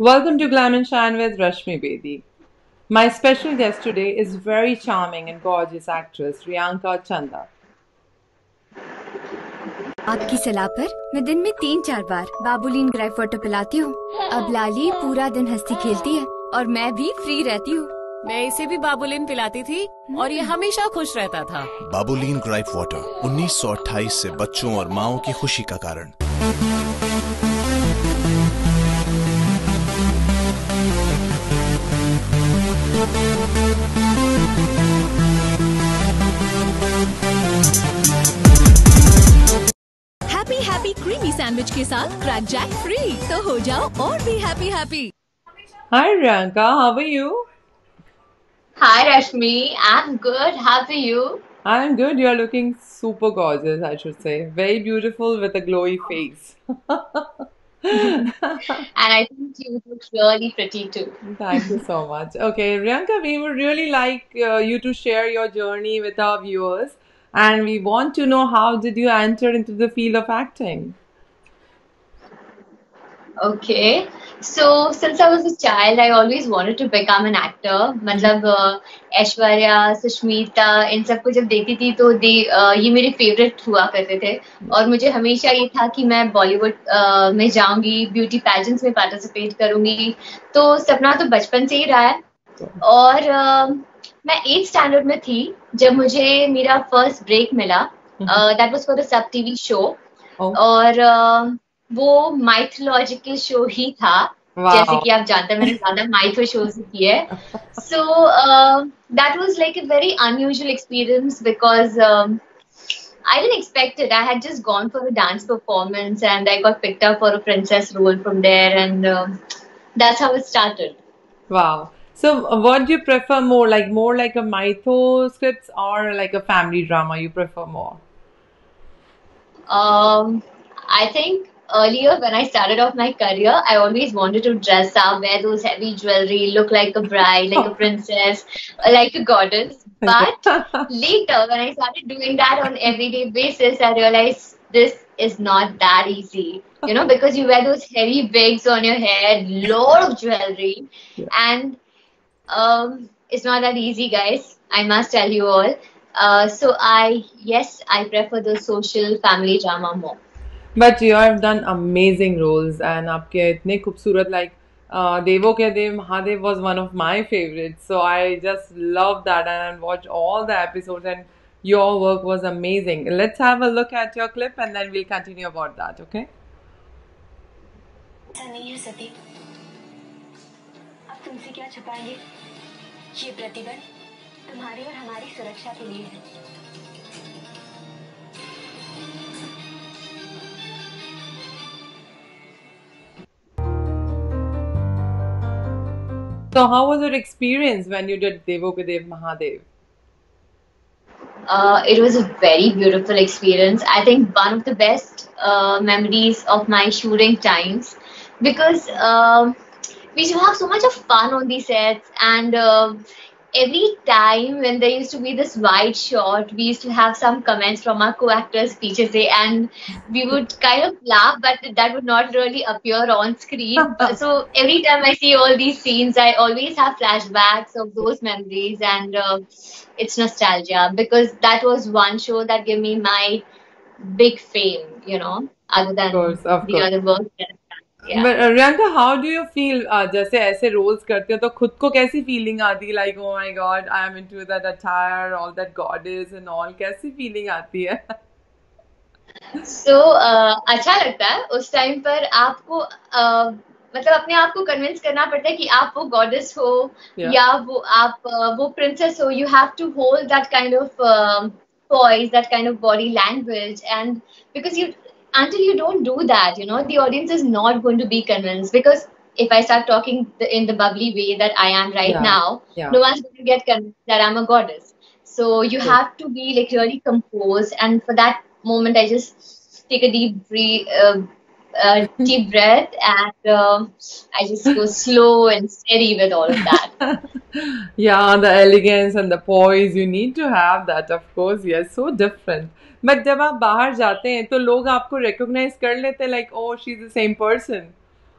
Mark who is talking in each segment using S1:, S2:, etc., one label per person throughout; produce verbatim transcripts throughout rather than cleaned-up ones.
S1: Welcome to Glam and Shine with Rashmi Bedi. My special guest today is very charming and gorgeous actress Riyanka Chanda.
S2: आपकी सलाह पर मैं दिन में तीन चार बार बाबुलीन ग्रेप वाटर पिलाती हूँ। अब लाली पूरा दिन हंसती खेलती है और मैं भी फ्री रहती हूँ।
S3: मैं इसे भी बाबुलीन पिलाती थी और ये हमेशा खुश रहता था।
S4: बाबुलीन ग्रेप वाटर उन्नीस सौ अट्ठाईस से बच्चों और माओं की खुशी का कारण।
S5: हैप्पी हैप्पी क्रीमी सैंडविच के साथ क्रैक जैक फ्री, तो हो जाओ और भी happy happy.
S1: Hi Riyanka, how are you?
S6: Hi Rashmi, I'm good. How are you?
S1: I'm good. You're looking super gorgeous, I should say. Very beautiful with a glowy face.
S6: And I think you look really pretty too.
S1: Thank you so much. Okay, Riyanka, we would really like uh, you to share your journey with our viewers, and we want to know how did you enter into the field of acting?
S6: Okay. So since I was a child, I always wanted to become an actor. मतलब uh, Aishwarya, Sushmita इन सबको जब देखती थी तो दे uh, ये मेरे favourite हुआ करते थे और मुझे हमेशा ये था कि मैं बॉलीवुड uh, में जाऊंगी, ब्यूटी पैजेंट्स में पार्टिसिपेट करूंगी। तो सपना तो बचपन से ही रहा है और uh, मैं एट स्टैंडर्ड में थी जब मुझे मेरा फर्स्ट ब्रेक मिला। That was for a Sab TV show और uh, वो माइथोलॉजिकल शो ही था।
S1: Wow.
S6: जैसे कि आप जानते हैं मैंने ज्यादा माइथो शोज किए हैं। So that was like a very unusual experience because I didn't expect it. I had just gone for a dance performance and I got picked up for a princess role from there, and um, that's how it started.
S1: Wow. So, uh, what do you prefer more? Like more like a mytho scripts or like a family drama? You prefer more?
S6: Um, I think earlier when I started off my career, I always wanted to dress up, wear those heavy jewelry, look like a bride, like a princess, like a goddess. But later, when I started doing that on everyday basis, I realized this is not that easy. You know, because you wear those heavy wigs on your head, lot of jewelry,
S1: Yeah.
S6: and um, it's not that easy, guys. I must tell you all. Uh, so I, yes, I prefer the social family drama more.
S1: But you have done amazing roles and आपके इतने खूबसूरत like uh, देवो के देव Mahadev was one of my favorites. So I just love that and I watched all the episodes and your work was amazing. Let's have a look at your clip and then we'll continue about that, okay?
S7: ऐसा नहीं है सती, अब तुमसे क्या छुपाएंगे? ये प्रतिबंध तुम्हारी और हमारी सुरक्षा के लिए है।
S1: So how was your experience when you did Devo Ke Dev Mahadev?
S6: Uh, it was a very beautiful experience. I think one of the best uh, memories of my shooting times because um we used to have so much of fun on these sets, and uh, every time when there used to be this wide shot, we used to have some comments from our co-actors speeches, eh, and we would kind of laugh, but that would not really appear on screen. But- so every time I see all these scenes, I always have flashbacks of those memories, and uh, it's nostalgia because that was one show that gave me my big fame, you know, other than
S1: course, of
S6: the
S1: course.
S6: other work that I've done. Yeah.
S1: But uh, Riyanka, how do you feel uh, जैसे ऐसे roles करते हो तो खुद को कैसी feeling आती है like oh my god I am into that attire all that goddess and all कैसी feeling आती है?
S6: So uh, अच्छा लगता है उस टाइम पर आपको uh, मतलब अपने आप को कन्विंस करना पड़ता है कि आप वो गॉडेस हो
S1: Yeah.
S6: या वो आप uh, वो प्रिंसेस हो. You have to hold that kind of um, poise, that kind of body language, and because you until you don't do that, you know, the audience is not going to be convinced. Because if I start talking the, in the bubbly way that I am right
S1: Yeah.
S6: now,
S1: Yeah.
S6: no one's going to get convinced that I'm a goddess. So you
S1: True.
S6: have to be like really composed, and for that moment, I just take a deep breath, uh, uh, deep breath, and um I just go slow and steady with all of that.
S1: Yeah, the elegance and the poise you need to have that of course yes so different. But जब आप बाहर जाते हैं तो लोग आपको recognize कर लेते हैं like oh she's the same person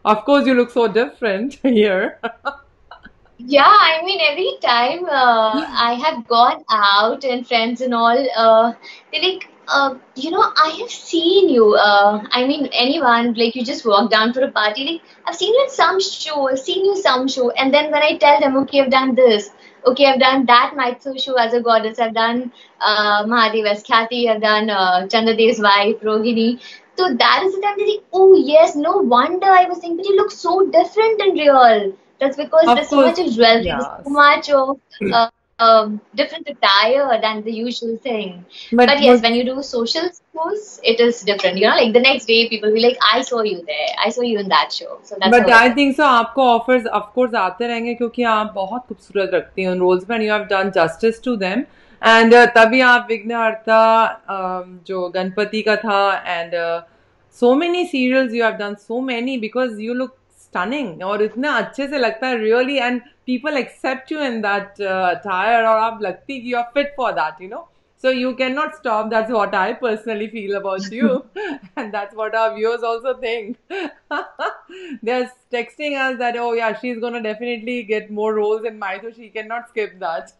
S1: Of course, you look so different here.
S6: Yeah, I mean, every time uh, I have gone out and friends and all, uh, they're like, uh, you know, I have seen you. Uh, I mean, anyone, like, you just walk down for a party, like, I've seen you in some show, I've seen you some show. And then when I tell them, okay, I've done this, okay, I've done that Maitsu show as a goddess, I've done uh, Mahadev as Khyati, I've done uh, Chandradev's wife, Rohini. So that is the time they think, oh, yes, no wonder I was thinking, but you look so different in real. That's because
S1: Of
S6: there's so much
S1: course,
S6: of jewelry, there's so
S1: yes.
S6: much of uh, um different attire than the usual thing.
S1: But
S6: But yes,
S1: what
S6: when you do social shows, it is different. You know, like the next day, people will be like, I saw you there, I saw you in that show. So that's
S1: but
S6: how it
S1: I
S6: is.
S1: Think so आपको offers of course आते रहेंगे क्योंकि आप बहुत खूबसूरत रखती हैं उन रोल्स में, you have done justice to them and तभी आप विघ्नहर्ता um, जो गणपति का था and so many serials you have done so many because you look stunning और इतना अच्छे से लगता है really and people except you in that attire और आप लगती कि you are fit for that you know. So you cannot stop. That's what I personally feel about you, and that's what our viewers also think. They're texting us that oh yeah, she's gonna definitely get more roles in my, so she cannot skip that.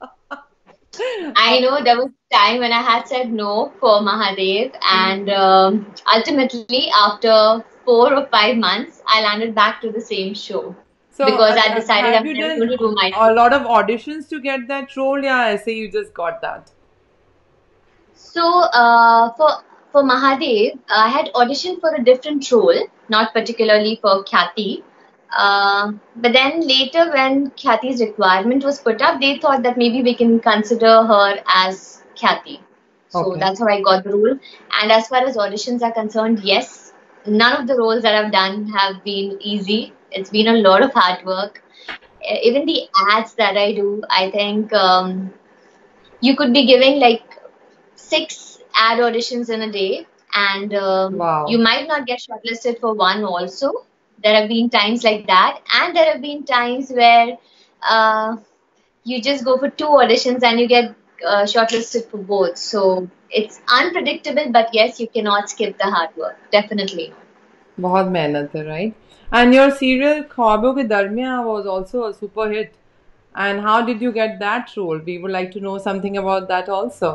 S6: I know there was a time when I had said no for Mahadev, and um, ultimately, after four or five months, I landed back to the same show
S1: So
S6: because I
S1: uh,
S6: decided
S1: have
S6: I'm
S1: you
S6: never
S1: done
S6: going to do my
S1: a lot of auditions to get that role? Yeah, I say you just got that.
S6: So uh, for for Mahadev, I had auditioned for a different role, not particularly for Khyati. Uh, but then later, when Khyati's requirement was put up, they thought that maybe we can consider her as Khyati. So
S1: Okay.
S6: that's how I got the role. And as far as auditions are concerned, yes, none of the roles that I've done have been easy. It's been a lot of hard work. E- Even the ads that I do, I think um, you could be giving like six ad auditions in a day, and um,
S1: Wow.
S6: you might not get shortlisted for one also. There have been times like that, and there have been times where uh, you just go for two auditions and you get uh, shortlisted for both. So it's unpredictable, but yes, you cannot skip the hard work. Definitely not.
S1: बहुत मेहनत है, right? And your serial ख्वाबों के दरमियान was also a super hit. And how did you get that role? We would like to know something about that also.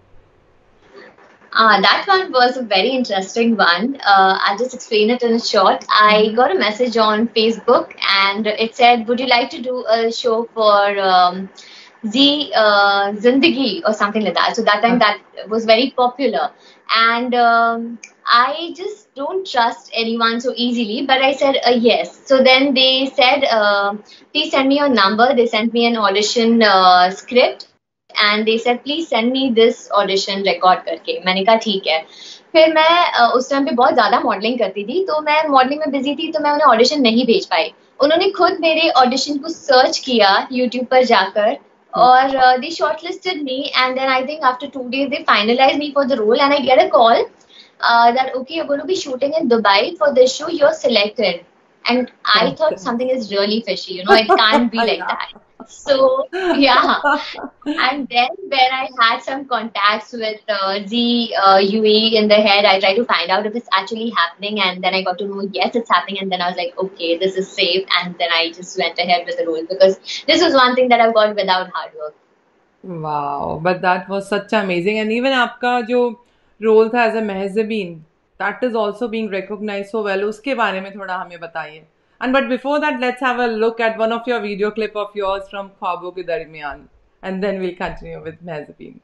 S6: Uh, that one was a very interesting one. Uh, I'll just explain it in short. I got a message on Facebook and it said, would you like to do a show for um, Z uh, Zindagi or something like that? So that time that was very popular. And um, I just don't trust anyone so easily, but I said uh, yes. So then they said, uh, please send me your number. They sent me an audition uh, script. And they said please send me this audition record करके. मैंने कहा ठीक है. फिर मैं uh, उस time पे बहुत ज्यादा मॉडलिंग करती थी, तो मैं मॉडलिंग में बिजी थी, तो मैं उन्हें ऑडिशन नहीं भेज पाई. उन्होंने खुद मेरे ऑडिशन को सर्च किया यूट्यूब पर जाकर और they shortlisted me and then I think after two days they finalize me for the role and I get a call that okay, you're going to be shooting in Dubai for this show, you're selected. And I
S1: Okay.
S6: thought something is really fishy, you know, it can't be like
S1: Yeah.
S6: that. So yeah, and then when I had some contacts with uh, Z uh, U A E in the head, I tried to find out if it's actually happening, and then I got to know yes, it's happening, and then I was like, okay, this is safe, and then I just went ahead with the role because this was one thing that I've got without hard work.
S1: Wow, but that was such amazing. And even आपका जो role था as a Mehjabeen, that is also being recognized so well. उसके बारे में थोड़ा हमें बताइए. And but before that, let's have a look at one of your video clip of yours from ख्वाबों के दरमियान, and then we'll continue with Mehjabeen.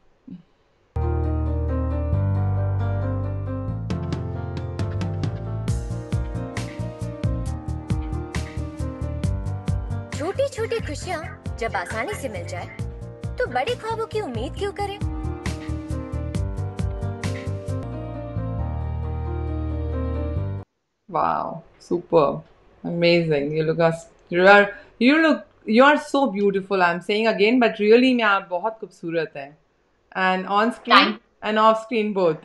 S8: छोटी छोटी खुशियाँ जब आसानी से मिल जाए तो बड़े ख्वाबों की उम्मीद क्यों करें?
S1: Wow, super, amazing. You look as you are you look you are so beautiful. I'm saying again, but really में आप बहुत खूबसूरत हैं. And on screen
S6: Thank
S1: and off screen both.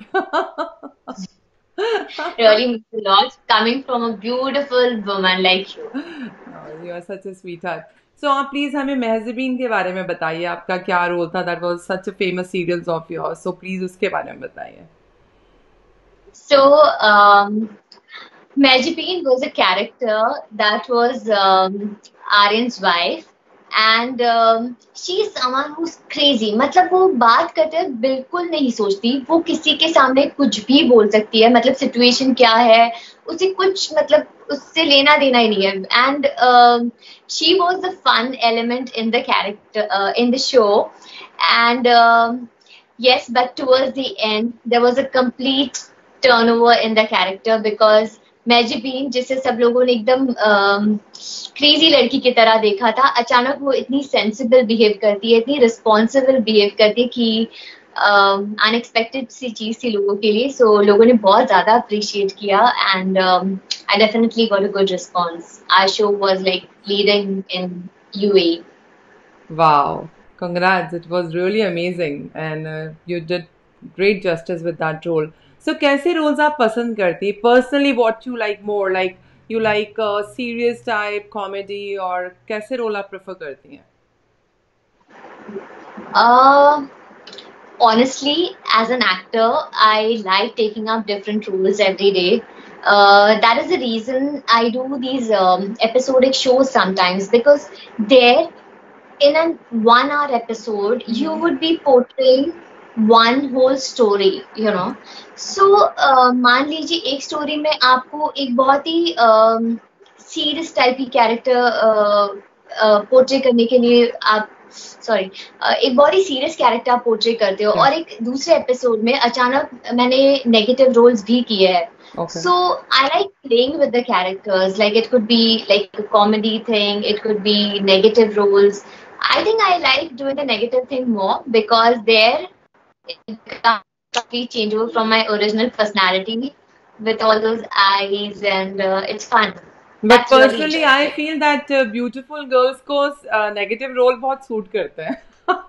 S6: Really means a lot coming from a beautiful woman like you.
S1: Oh, you are such a sweetheart. So आप please हमें मेहजबीन के बारे में बताइए. आपका क्या रोल था? That was such a famous serials of yours. So please उसके बारे में बताइए.
S6: So um, Majipine was a character that was um, Aryan's wife, and um, she is someone who's crazy. मतलब वो बात करते हैं बिल्कुल नहीं सोचती, वो किसी के सामने कुछ भी बोल सकती है, मतलब सिचुएशन क्या है उसे कुछ मतलब उससे लेना देना ही नहीं है. And she was the fun element in the character uh, in the show. And um, yes, but towards the end there was a complete turnover in the character because मैजिबीन जिसे सब लोगों ने एकदम क्रेजी लड़की की तरह देखा था, अचानक वो इतनी सेंसिबल बिहेव करती है, इतनी रिस्पॉन्सिबल बिहेव करती है कि अनएक्सपेक्टेड uh, सी चीज थी लोगों के लिए. सो so, लोगों ने बहुत ज्यादा अप्रिशिएट किया and I definitely got a good response. Our show was like leading in UAE.
S1: Wow, congrats. It was really amazing and uh, you did great justice with that role. So कैसे roles आप पसंद करती हैं? Personally, what you like more? Like you like uh, serious type, comedy और कैसे role आप prefer करती हैं?
S6: Uh, honestly, as an actor, I like taking up different roles every day. Uh, that is the reason I do these um, episodic shows sometimes, because there, in a one-hour episode, you would be portraying one whole story, you know. So uh, मान लीजिए एक story में आपको एक बहुत ही serious type की character portray करने के लिए आप सॉरी uh, एक बहुत ही सीरियस कैरेक्टर आप पोर्ट्रे करते हो, और एक दूसरे एपिसोड में अचानक मैंने नेगेटिव रोल्स भी किए हैं.
S1: Okay.
S6: So I like playing with the characters. Like it could be like a comedy thing, it could be negative roles. I think I like doing the negative thing more because there it becomes a complete changeover from my original personality with all those eyes, and uh, it's fun.
S1: But
S6: That's really
S1: personally, I
S6: interesting.
S1: feel that uh, beautiful girls को uh, negative role बहुत suit करते हैं.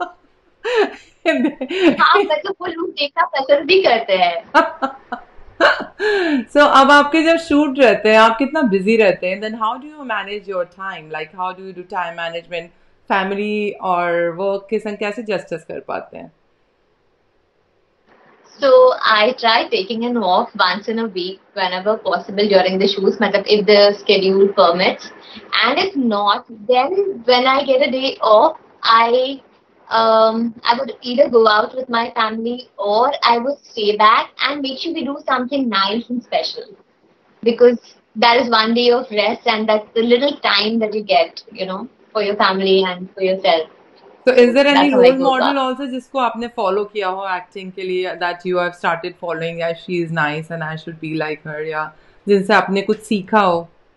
S6: हाँ, मतलब वो लोग देखना पसंद भी करते हैं.
S1: So अब आपके जब shoot रहते हैं, आप कितना busy रहते हैं? Then how do you manage your time? Like how do you do time management? Family और work के संग कैसे justice कर पाते हैं?
S6: So I try taking an off once in a week whenever possible during the shoots, matlab if the schedule permits. And if not, then when I get a day off, I um I would either go out with my family or I would stay back and make sure we do something nice and special, because that is one day of rest and that's the little time that you get, you know, for your family and for yourself.
S1: So is there any
S6: That's how I
S1: role
S6: go
S1: model
S6: about.
S1: also जिसको आपने follow किया हो acting के लिए, that you have started following, yeah, she is nice and I should be like her, या जिनसे आपने कुछ सीखा हो?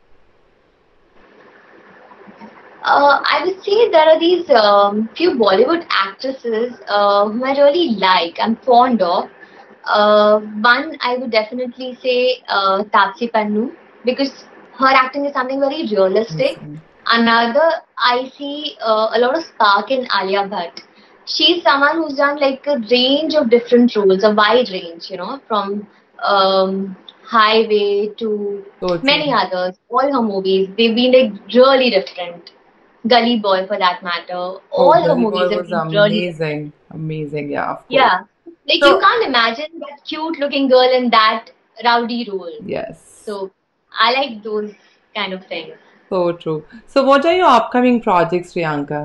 S6: Uh, I would say there are these um, few Bollywood actresses uh, whom I really like, I'm fond of. Uh, one, I would definitely say uh, Taapsee Pannu, because her acting is something very realistic.
S1: Mhm.
S6: Another, I see uh, a lot of spark in Alia Bhatt. She's someone who's done like a range of different roles, a wide range, you know, from um, Highway to
S1: So true.
S6: many others. All her movies, they've been like really different. Gully Boy, for that matter.
S1: Oh,
S6: All her
S1: Gully Boy
S6: movies have
S1: was
S6: been really different.
S1: amazing, amazing, yeah, of course.
S6: Yeah. Like
S1: So-
S6: you can't imagine that cute looking girl in that rowdy role.
S1: Yes.
S6: So I like those kind of things.
S1: So true. So what are your upcoming projects, Priyanka?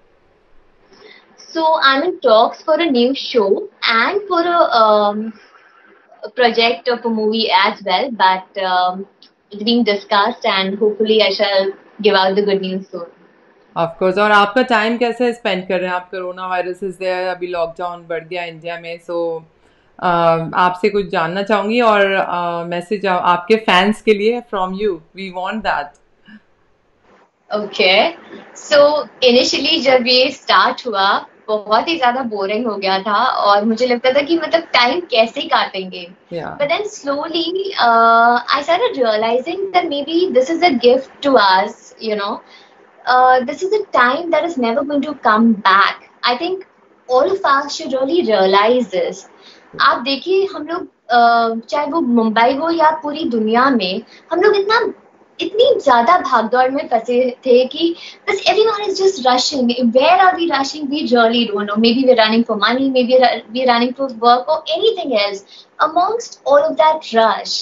S6: So I'm in talks for a new show and for a, um, a project of a movie as well, but um, it's being discussed and hopefully I shall give out the good news soon.
S1: Of course. और आपका time कैसे spend कर रहे हैं आप? Corona virus is there, अभी lockdown बढ़ गया इंडिया में, सो आपसे कुछ जानना चाहूंगी और मैसेज आपके फैंस के लिए from you, we want that.
S6: Okay. So initially जब ये start हुआ बहुत ही ज्यादा बोरिंग हो गया था और मुझे लगता था कि मतलब टाइम कैसे काटेंगे.
S1: Yeah.
S6: But then slowly uh, I started realizing that maybe this is a gift to us, you know. Uh, this is a time that is never going to come back. I think all of us should really realize this. आप देखिए हम लोग uh, चाहे वो मुंबई हो या पूरी दुनिया में, हम लोग इतना इतनी ज्यादा भागदौड़ में फंसे थे कि बस everyone is just rushing. Where are we rushing? We really don't know. Maybe we're running for money, maybe we're running for work or anything else. Amongst all of that rush,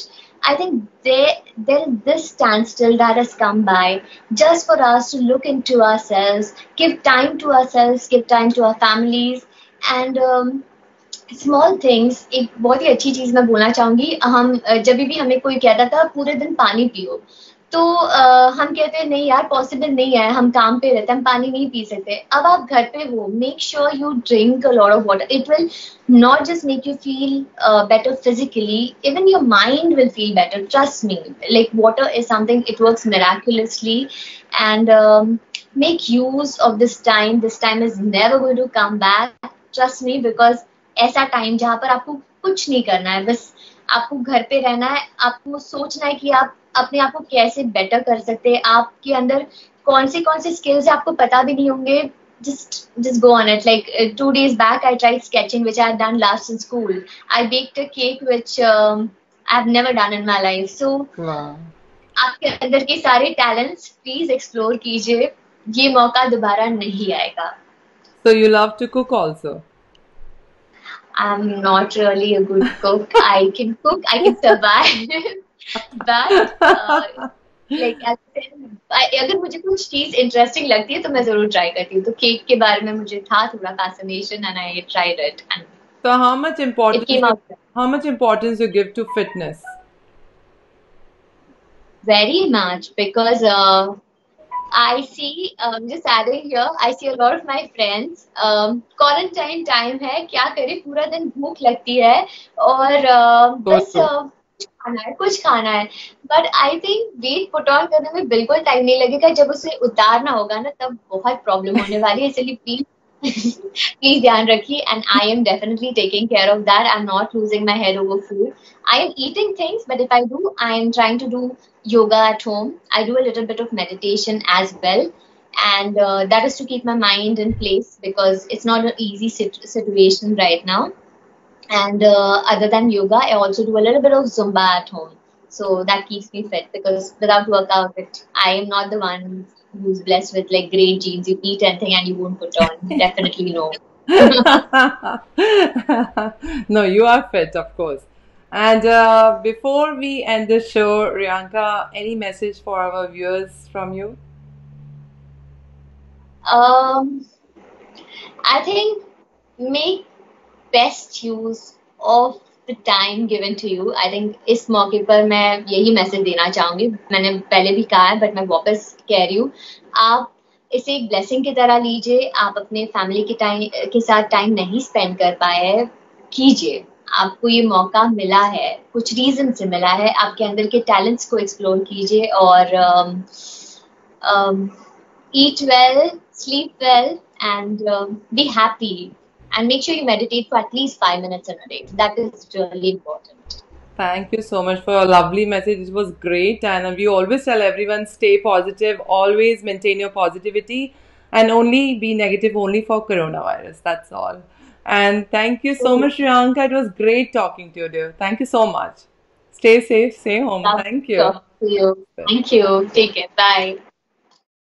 S6: I think there there is this standstill that has come by just for us to look into ourselves, give time to ourselves, give time to our families, and um, small things. एक बहुत ही अच्छी चीज मैं बोलना चाहूंगी. हम अ, जब भी हमें कोई कहता था पूरे दिन पानी पियो, तो अ, हम कहते हैं नहीं यार पॉसिबल नहीं है, हम काम पे रहते हैं, हम पानी नहीं पी सकते. अब आप घर पे हो, make sure you drink a lot of water. It will not just make you feel uh, better physically, even your mind will feel better, trust me. Like water is something, it works miraculously. And um, make use of this time. This time is never going to come back, trust me, because ऐसा time जहाँ पर आपको कुछ नहीं करना है, बस आपको घर पे रहना है, आपको सोचना है कि आप अपने आप को कैसे बेटर कर सकते हैं, आपके अंदर कौन से कौन से स्किल्स आपको पता भी नहीं होंगे. just just go on it. Like uh, two days back I tried sketching, which I had done last in school. I baked a cake which um, I've never done in my life. So
S1: Wow.
S6: आपके अंदर के सारे talents please explore कीजिए, ये मौका दोबारा नहीं आएगा.
S1: So you love to cook also?
S6: I'm not really a good cook. I can cook, I can survive. But uh, like as I said, I- अगर मुझे कुछ चीज इंटरेस्टिंग लगती है तो मैं जरूर ट्राई करती हूँ. तो केक के बारे में मुझे था थोड़ा fascination and I tried it and
S1: So how much
S6: it
S1: importance
S6: came
S1: you,
S6: out
S1: how much importance you give to fitness?
S6: very much because uh, I see, um, just adding here, I see a lot of my friends. Um, quarantine time है, क्या करें, पूरा दिन भूख लगती है और uh, बस
S1: So
S6: uh, कुछ खाना है, कुछ खाना है. But I think weight put on करने में बिल्कुल टाइम नहीं लगेगा. जब उसे उतारना होगा ना, तब बहुत प्रॉब्लम होने वाली है. इसलिए प्लीज प्लीज ध्यान रखिए. And I am definitely taking care of that. I am not losing my head over food. I am eating things, but if I do, I am trying to do yoga at home. I do a little bit of meditation as well. And uh, that is to keep my mind in place because it's not an easy sit- situation right now. And uh, other than yoga, I also do a little bit of Zumba at home. So that keeps me fit because without workout, it, I am not the one who's blessed with like great genes. You eat anything and you won't put on. Definitely no.
S1: No, you are fit, of course. And uh, before we end the show, Riyanka, any message for our viewers from you?
S6: Um, I think make best use of the time given to you. I think इस मौके पर मैं यही message देना चाहूंगी. मैंने पहले भी कहा है बट मैं वापस कह रही हूँ. आप इसे एक ब्लेसिंग की तरह लीजिए. आप अपने फैमिली के टाइम के साथ टाइम नहीं स्पेंड कर पाए, कीजिए. आपको ये मौका मिला है, कुछ रीजन से मिला है. आपके अंदर के टैलेंट्स को एक्सप्लोर कीजिए और um, um, eat well, sleep well, and um, be happy. And make sure you meditate for at least five minutes in a day. That is really important.
S1: Thank you so much for a lovely message. It was great. And we always tell everyone stay positive, always maintain your positivity, and only be negative only for coronavirus. That's all. And thank you so much, Riyanka. It was great talking to you, dear. Thank you so much. Stay safe, stay home.
S6: Love
S1: Thank
S6: to
S1: you.
S6: talk to you. Thank you. Take care. Bye.